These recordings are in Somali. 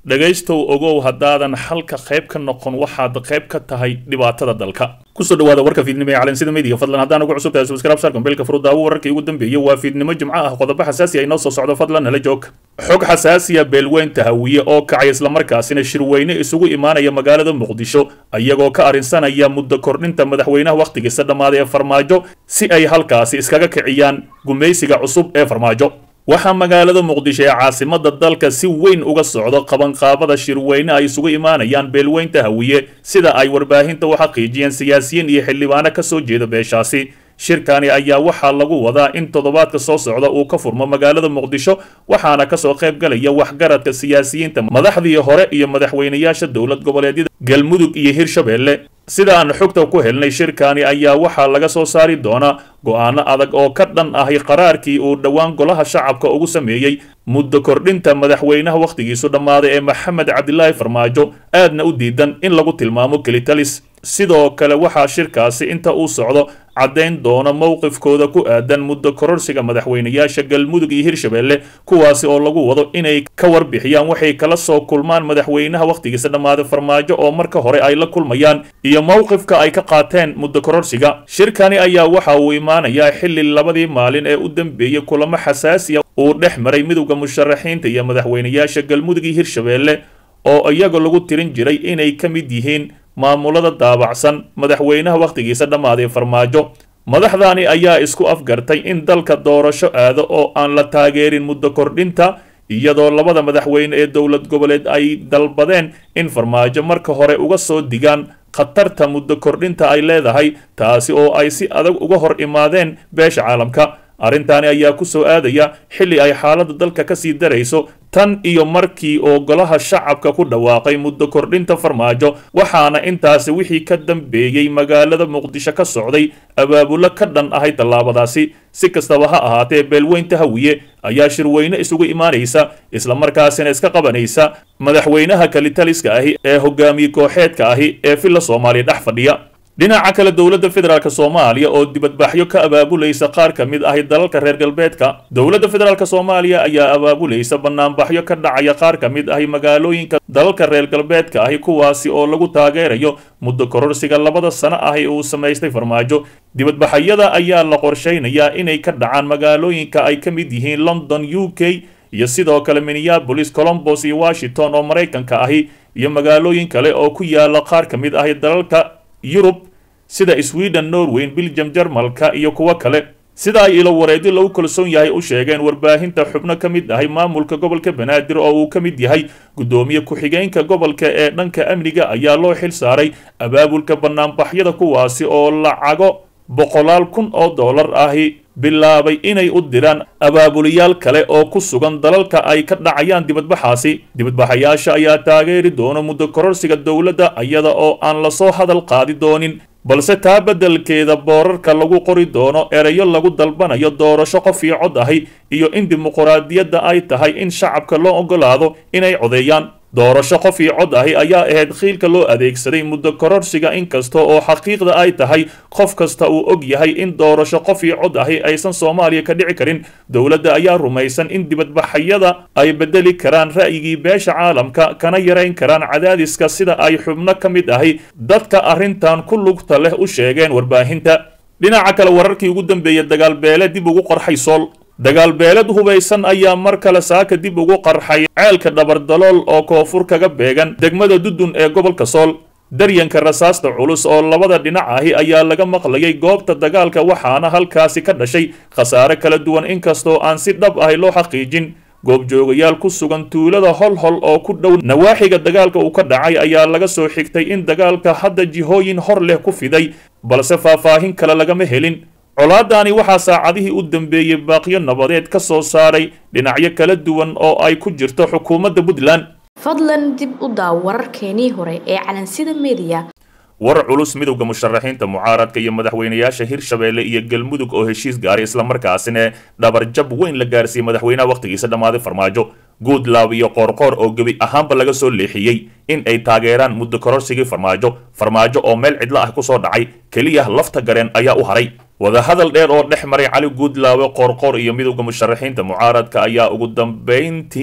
dhagaystow ogow haddaadan halka qayb ka noqon waxaad qayb ka tahay dhibaatada dalka kusoo dhawaada warka fiidnimo ee calansida media fadlan haddaan ugu cusub tahay subscribe sarkan beelka furudaawo wararkii ugu dambeeyay waa fiidnimo jimco ah qodobo xasaasi ah inoo soo socdo fadlan nala joog xog xasaasi ah beelweynta hawiye oo kacay isla markaasina shirweyne isugu imaanaya magaalada muqdisho ayagoo ka arinsanaya muddo kordhinta madaxweynaha waqtigiisa dhammaaday ee farmaajo si ay halkaasi iskaga kiciyaan gumaysiga cusub ee farmaajo waxaa magaalada muqdisho ee caasimada dalka si weyn uga socdo qabanqaabada shirweyne ay isugu imaanayaan beelweynta hawiye sida ay warbaahinta u xaqiijiyeen siyaasiyiin iyo xildhibaano ka soo jeeda beeshaasi shirkani ayaa waxaa lagu wadaa in toddobaadka soo socda uu ka furmo magaalada muqdisho waxaana kasoo qayb galaya waxgaradka siyaasiyiinta madaxdii hore iyo madaxweynayaasha dowlad goboleedyada galmudug iyo hirshabeelle sida aan xogta ku helnay shirkani ayaa waxaa laga soo saari doonaa go'aano adag oo ka dhan ahi qaraarkii uu dhowaan golaha shacabka ugu sameeyey muddo kordhinta madaxweynaha waqtigiisu dhammaaday ee maxamed cabdilaahi farmaajo aadna u diidan in lagu tilmaamo kelitalis sidoo kale waxaa shirkaasi inta uu socdo caddayn doona mowqifkooda ku aadan muddo kororsiga madaxweynayaasha galmudug iyo hirshabeelle kuwaasi oo lagu wado inay ka warbixiyaan waxay kala soo kulmaan madaxweynaha waqtigiisa dhammaaday farmaajo oo marka hore ay la kulmayaan iyo mowqifka ay ka qaateen muddo kororsiga shirkani ayaa waxa uu imaanayaa xilli labadii maalin ee u dambeeyey kulamo xasaasiya uu dhex maray midowda musharaxiinta iyo madaxweynayaasha galmudug iyo hirshabeelle oo iyaga lagu tirin jiray inay ka mid yihiin maamulada daabacsan madaxweynaha waqtigiisa dhammaaday farmaajo madaxdani ayaa isku afgartay in dalka doorasho aado oo aan la taageerin muddo kordhinta iyadoo labada madaxweyne ee dowlad goboleed ay dalbadeen in farmaajo marka hore uga soo digaan khatarta muddo kordhinta ay leedahay taasi oo ay si adag uga hor imaadeen beesha caalamka arrintaani ayaa ku soo aadaya xilli ay xaaladda dalka ka sii darayso tan iyo markii oo golaha shacabka ku dhawaaqay muddo kordhinta farmaajo waxaana intaasi wixii ka dambeeyey magaalada muqdisho ka socday abaabulo ka dhan ahay tallaabadaasi si kastaba ha ahaatee beelweynta hawiye ayaa shirweyne isugu imaanaysa isla markaasina iska qabanaysa madaxweynaha kalitaliska ahi ee hogaamiye kooxeedka ahi ee filla soomaaliya dhex fadhiya dhinaca kale dowladda federaalk soomaaliya oo dibadbaxyo ka abaabulaysa qaar ka mid ahi dalalka reer galbeedka dowladda federaalk soomaaliya ayaa abaabulaysa banaanbaxyo ka dhacaya qaar ka mid ahi magaalooyinka dalalka reer galbeedka ahi kuwaasi oo lagu taageerayo muddo kororsiga labada sano ahi uu samaystay farmaajo dibadbaxyada ayaa la qorshaynayaa inay ka dhacaan magaalooyinka ay ka mid yihiin london u k iyo sidoo kale minneapolis colombos iyo washington oo maraykanka ahi iyo magaalooyin kale oo ku yaala qaar ka mid ahi dalalka yurub sida sweden norway belgium jarmalka iyo kuwo kale sida ay ilo wareedyo lagu kalsoon yahay u sheegeen warbaahinta xubno ka mid ahay maamulka gobolka banaadir oo uu ka mid yahay gudoomiye ku-xigeenka gobolka ee dhanka amniga ayaa loo xil saaray abaabulka banaanbaxyada kuwaasi oo lacago boqolaal kun oo dollar ahi bilaabay inay u diraan abaabuliyaal kale oo ku sugan dalalka ay ka dhacayaan dibadbaxaasi dibadbaxayaasha ayaa taageeri doona muddo kororsiga dowladda iyada oo aan lasoo hadal qaadi doonin balse taa beddelkeeda boorarka lagu qori doono erayo lagu dalbanayo doorasho qof iyo cod ahi iyo in dimuquraadiyadda ay tahay in shacabka loo ogolaado inay codeeyaan doorasho qof iyo cod ahi ayaa ahayd khiilka loo adeegsaday muddo kororsiga inkasta oo xaqiiqda ay tahay qof kasta uu og yahay in doorasho qof iyo cod ahi aysan soomaaliya ka dhici karin dowladda ayaa rumaysan in dibadbaxyada ay bedeli karaan ra'yigii beesha caalamka kana yarayn karaan cadaadiska sida ay xubno ka mid ahi dadka arrintan ku lugta leh u sheegeen warbaahinta dhinaca kale wararkii ugu dambeeyay dagaalbeele dib ugu qarxay sool dagaal beelad hubaysan ayaa mar kale saaka dib ugu qarxay ceelka dhabardalool oo koonfur kaga beegan degmada dudun ee gobolka sool daryanka rasaasta culus oo labada dhinac ahi ayaa laga maqlayay goobta dagaalka waxaana halkaasi ka dhashay khasaare kala duwan inkastoo aan si dhab ahi loo xaqiijin goobjoogayaal ku sugan tuulada holhol oo ku dhow nawaaxiga dagaalka uu ka dhacay ayaa laga soo xigtay in dagaalka hadda jihooyin hor leh ku fiday balse faahfaahin kale lagama helin colaadani waxaa saacadihii u dambeeyey baaqyo nabadeed ka soo saaray dhinacyo kala duwan oo ay ku jirto xukuumadda puntland fadlan dib u daaw wararkeenii hore ee calansida media war culus midowda musharaxiinta mucaaradka iyo madaxweynayaasha hirshabeelle iyo galmudug oo heshiis gaaray islamarkaasina dhabarjab weyn la gaarsiiyey madaxweynaha waqtigiisa dhammaaday farmaajo guudlaab iyo qoorqoor oo gebi ahaanba laga soo leexiyey in ay taageeraan muddo kororsigii farmaajo oo meel cidlo ah kusoo dhacay keliya lafta gareen ayaa u haray wadahadal dheer oo dhex maray cali guudlaawe qoorqoor iyo midowda musharaxiinta mucaaradka ayaa ugu dambeyntii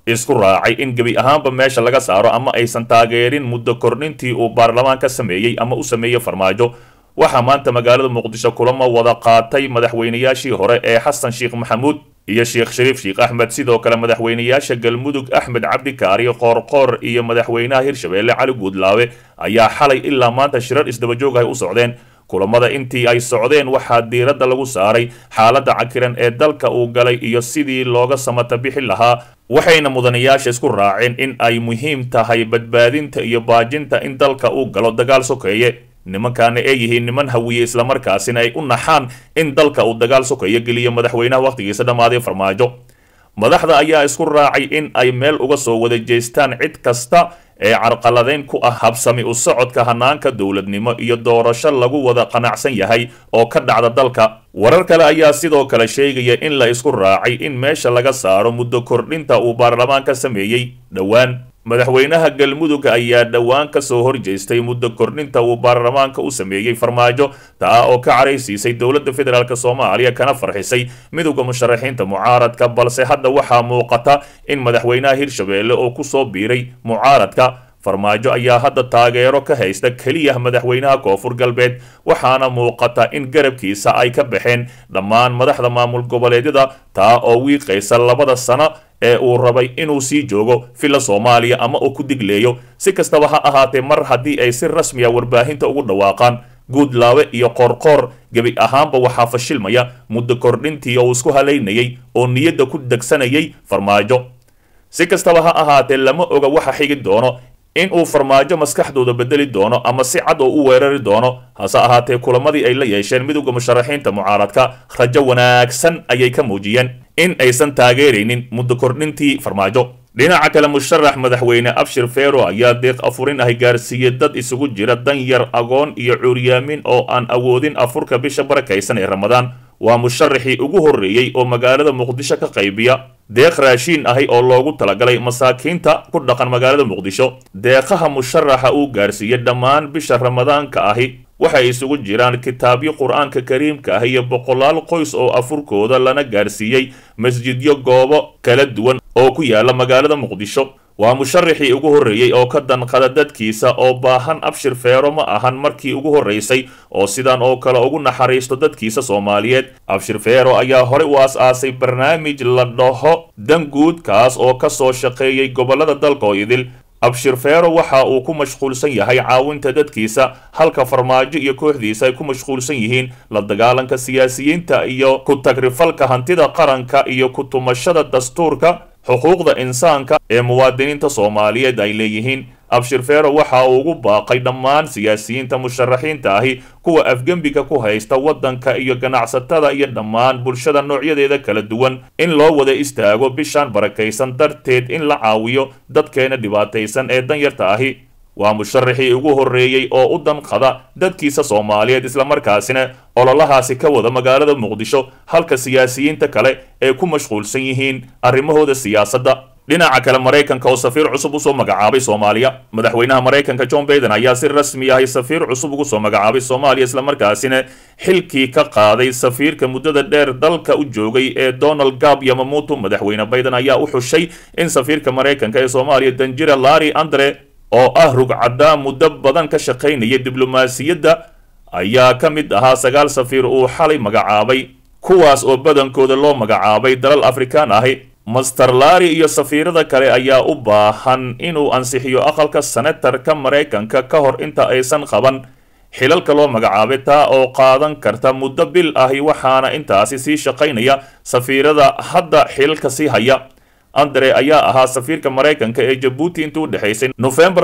isku raacay in gebi ahaanba meesha laga saaro ama aysan taageerin muddo kordhintii uu baarlamaanka sameeyey ama u sameeyey farmaajo. waxaa maanta magaalada muqdisho kulamo wada qaatay madaxweynayaashii hore ee xasan sheekh maxamuud iyo sheekh shariif sheekh axmed, sidoo kale madaxweynayaasha galmudug axmed cabdi kaari qoorqoor iyo madaxweynaha hirshabeelle cali guudlaawe ayaa xalay ilaa maanta shirar isdaba joog ay u socdeen. kulamada intii ay socdeen waxaa diiradda lagu saaray xaaladda cakiran ee dalka uu galay iyo sidii looga samata bixi lahaa, waxayna mudanayaasha isku raaceen in ay muhiim tahay badbaadinta iyo baajinta in dalka uu galo dagaal sokeeye. nimankaana ay yihiin niman hawiye islamarkaasina ay u naxaan in dalka uu dagaal sokeeye geliyo madaxweynaha wakhtigiisa dhammaaday farmaajo. madaxda ayaa isku raacay in ay meel uga soo wada jeestaan cid kasta ee carqaladeyn ku ah habsami u socodka hanaanka dowladnimo iyo doorasho lagu wada qanacsan yahay oo ka dhacda dalka. warar kale ayaa sidoo kale sheegaya in la isku raacay in meesha laga saaro muddo kordhinta uu baarlamaanka sameeyey dhowaan. madaxweynaha galmudug ayaa dhowaan ka soo horjeestay muddo kordhinta uu baarlamaanka u sameeyey farmaajo, taa oo ka caraysiisay dowladda federaalk Soomaaliya kana farxisay midowga musharaxiinta mucaaradka, balse hadda waxaa muuqata in madaxweynaha hirshabeelle oo ku soo biiray mucaaradka. farmaajo ayaa hadda taageero ka haysta keliya madaxweynaha koonfur galbeed, waxaana muuqata in garabkiisa ay ka baxeen dhammaan madaxda maamul goboleedyada, taa oo wiiqaysa 2 sano ee uu rabay inuu sii joogo filla Soomaaliya ama uu ku digleeyo. si kastaba ha ahaatee, mar haddii ay si rasmi ah warbaahinta ugu dhawaaqaan guudlaawe iyo qoorqoor, gebi ahaanba waxaa fashilmaya muddo kordhintii oo isku halaynayay oo niyadda ku degsanayay farmaajo. si kastaba ha ahaatee, lama oga waxa xigi doono, in uu farmaajo maskaxdooda bedeli doono ama si cad oo u weerari doono. hase ahaatee, kulamadii ay la yeesheen midowga musharaxiinta mucaaradka rajo wanaagsan ayay ka muujiyeen in aysan taageeraynin muddo kordhintii farmaajo. dhinaca kale, musharax madaxweyne abshir feero ayaa deeq afurin ah gaarsiiyey dad isugu jira danyar, agoon iyo cuuryaamin oo aan awoodin afurka bisha barakaysan ee ramadaan. waa musharaxii ugu horreeyey oo magaalada muqdisho ka qaybiya deeq raashiin ahi oo loogu talagalay masaakiinta ku dhaqan magaalada muqdisho. deeqaha musharaxa uu gaarsiiyey dhammaan bisha ramadaanka ahi waxay isugu jiraan kitaabyo qur-aanka kariimka ah iyo 100 qoys oo afurkooda lana gaarsiiyey masjidyo goobo kala duwan oo ku yaala magaalada muqdisho. waa musharaxii ugu horreeyey oo ka danqada dadkiisa oo baahan. abshir feero ma ahan markii ugu horreysay oo sidan oo kale ugu naxariisto dadkiisa Soomaaliyeed. abshir feero ayaa hore u aas-aasay barnaamij la dhaho danguud, kaas oo ka soo shaqeeyay gobolada dalka oo idil. abshir feero waxa uu ku mashquulsan yahay caawinta dadkiisa, halka farmaajo iyo kooxdiisa ay ku mashquulsan yihiin la dagaalanka siyaasiyiinta iyo ku tagrifalka hantida qaranka iyo ku tumashada dastuurka xuquuqda insaanka ee muwaadiniinta Soomaaliyeed ay leeyihiin. abshir feero waxa uu ugu baaqay dhammaan siyaasiyiinta musharaxiinta ahi, kuwa afgembiga ku haysta waddanka iyo ganacsatada iyo dhammaan bulshada noocyadeeda kala duwan in loo wada istaago bishaan barakaysan darteed in la caawiyo dadkeena dhibaataysan ee danyarta ahi. waa musharaxii ugu horreeyey oo u danqada dadkiisa Soomaaliyeed islamarkaasina ololahaasi ka wada magaalada muqdisho, halka siyaasiyiinta kale ee ku mashquulsan yihiin arrimahooda siyaasadda. dhinaca kale, Mareykanka oo safiir cusub u soo magacaabay Soomaaliya. madaxweynaha Mareykanka John Biden ayaa si rasmi ah safiir cusub ugu soo magacaabay Soomaaliya, islamarkaasina xilkii ka qaaday safiirka muddada dheer dalka u joogay ee Donald Gab Yamamoto. madaxweyne Biden ayaa u xushay in safiirka Mareykanka ee Soomaaliya Danjira Larry Andre oo ah rugcadda muddo badan ka shaqaynaya diblomaasiyadda ayaa ka mid ahaa 9 safiir uu xalay magacaabay, kuwaas oo badankooda loo magacaabay dalal Afrikaan ahi. master Larry iyo safiirada kale ayaa u baahan inuu ansixiyo aqalka senatarka Mareykanka ka hor inta aysan qaban xilalka loo magacaabay, taa oo qaadan karta muddo bil ahi, waxaana intaasi sii shaqaynaya safiirada hadda xilalka sii haya. Andre ayaa ahaa safiirka Mareykanka ee Djibouti intii u dhaxaysay November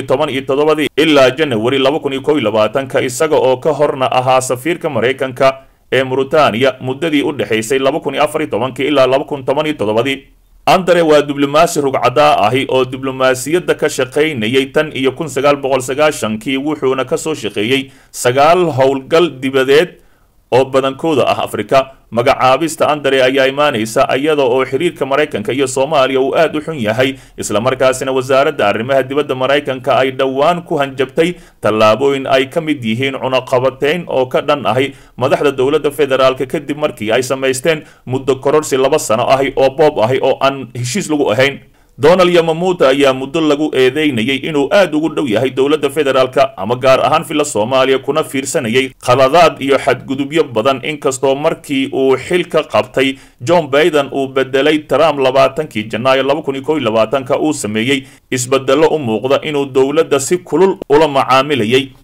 2017 ilaa January 2021, isaga oo ka horna ahaa safiirka Mareykanka ee Mauritania muddadii u dhaxaysay 2014 ilaa 2017. Andre waa diblomaasi rugcada ahi oo diblomaasiyadda ka shaqaynayay tan iyo 1990kii, wuxuuna ka soo shaqeeyay 9 howlgal dibadeed oo badankooda ah Afrika. magacaabista Andre ayaa imaanaysa iyada oo xiriirka Mareykanka iyo Soomaaliya uu aad u xun yahay, isla markaasina wasaaradda arrimaha dibadda Mareykanka ay dhawaan ku hanjabtay tallaabooyin ay ka mid yihiin cunaqabateyn oo ka dhan ahi madaxda dowladda federaalka kadib markii ay samaysteen muddo kororsi 2 sano ahi oo boob ahi oo aan heshiis lagu ahayn. Donald Yamamoto ayaa muddo lagu eedeynayay inuu aad ugu dhow yahay dowladda federaalka ama gaar ahaan fila Soomaaliya kuna fiirsanayay qaladaad iyo xadgudubyo badan inkastoo markii uu xilka qabtay John Biden uu bedelay Trump 20 Janaayo 2021 uu sameeyay isbedelo u muuqda inuu dowladda si kulul ula macaamilayay